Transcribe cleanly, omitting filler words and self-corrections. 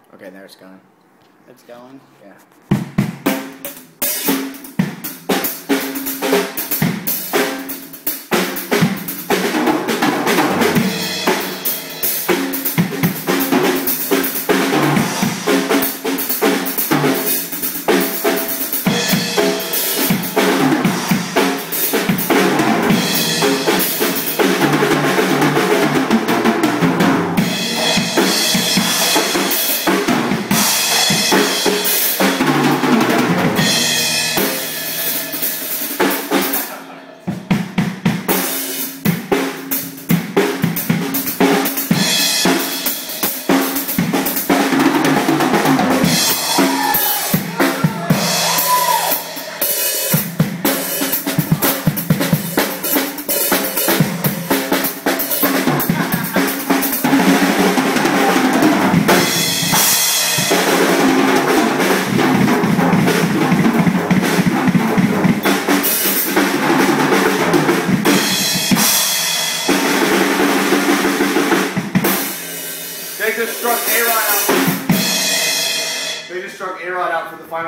Okay, there it's going. It's going? Yeah. They just struck A-Rod out. They just struck A-Rod out for the final.